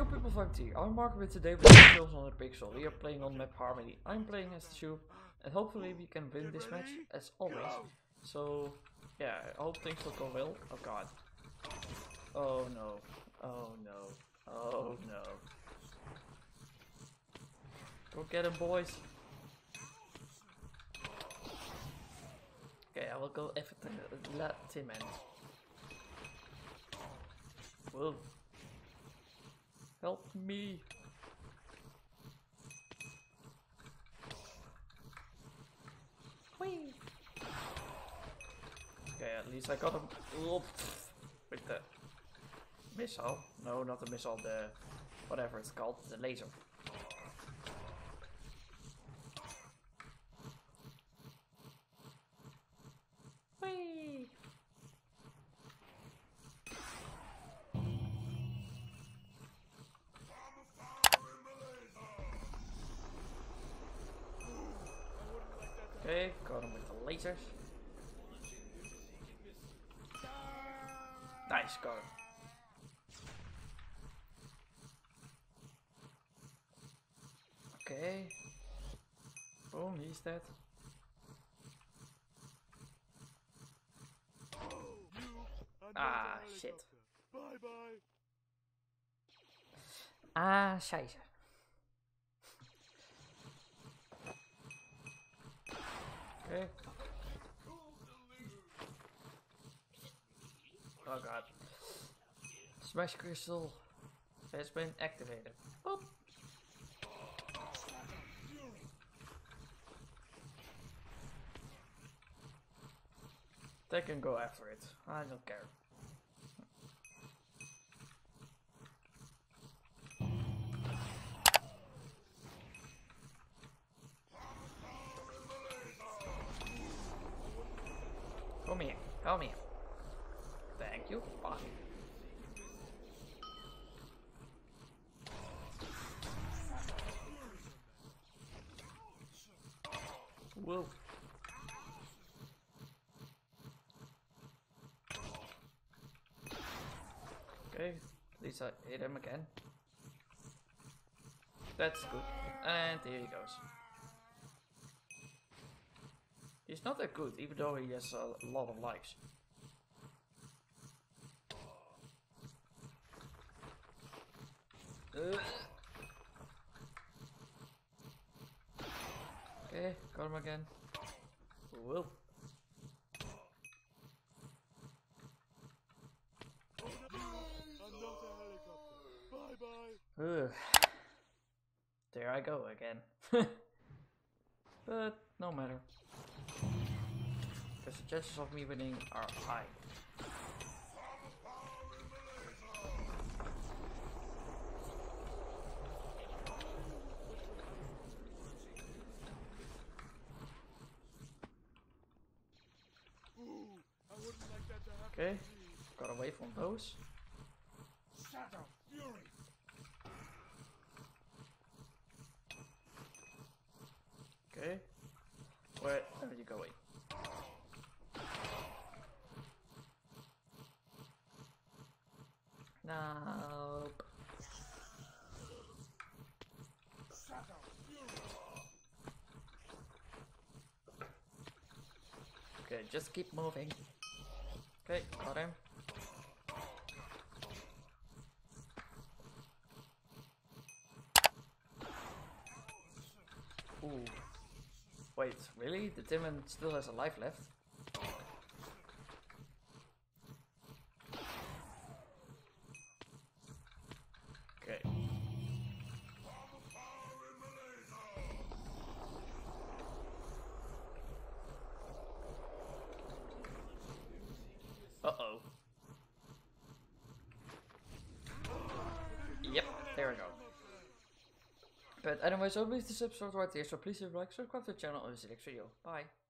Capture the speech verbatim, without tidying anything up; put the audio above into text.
Yo people, five T. I'm Mark with today with Pixels on the Pixel. We are playing on map Harmony. I'm playing as the Tube, and hopefully we can win this match as always. So yeah, I hope things will go well. Oh god. Oh no. Oh no. Oh no. Go get him, boys. Okay, I will go F let him in. Whoa. Help me. Whee. Okay, at least I got him with the missile. No, not the missile, the whatever it's called, the laser. Whee. Okay, got him with the lasers. Nice, got him. Okay. Boom, he's dead. Ah, shit. Bye bye. Ah, scheiße. Okay. Oh god. Smash crystal has been activated. Boop. They can go after it. I don't care. Come here, come here. Thank you. Bye. Whoa. Okay, at least I hit him again. That's good. And here he goes. He's not that good, even though he has a lot of likes. Uh. Okay, got him again. Whoa. Ugh. There I go again. But no matter. The chances of me winning are high. Okay, got away from those. Okay, where are you going? Nope. Okay, just keep moving. Okay, got him. Ooh. Wait, really? The Timon still has a life left? Okay. Uh-oh. Yep, there we go. But anyways, I believe this episode right here, so please leave a like, subscribe to the channel, and see you next video. Bye.